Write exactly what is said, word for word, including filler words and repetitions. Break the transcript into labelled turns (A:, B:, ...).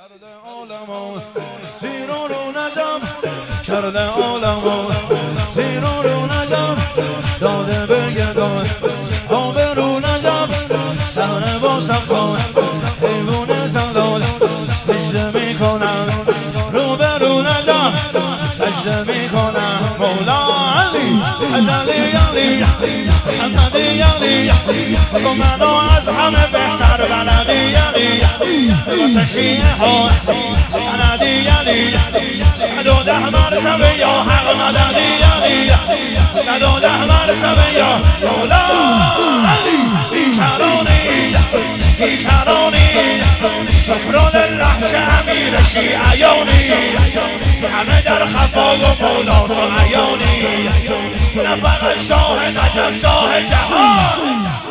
A: زیرو رو نجم کرده عالمو زیرو رو نجم داده بگردان آب رو نجم سر با صفان حیوان زندان سجده میکنم رو به رو نجم سجده میکنم مولا علی ازلی علی محمدی علی تو منو از همه بهتر بلدی علی واسه شیعه ها سندی علی صد و ده مرتبه یا حق مددی علی صد و ده مرتبه یا مولا علی بیکرانی بیکرانی شکران الله که امیر شیعیانی همه در خفا و مولا تو عیانی نه فقط شاه نجف شاه جهان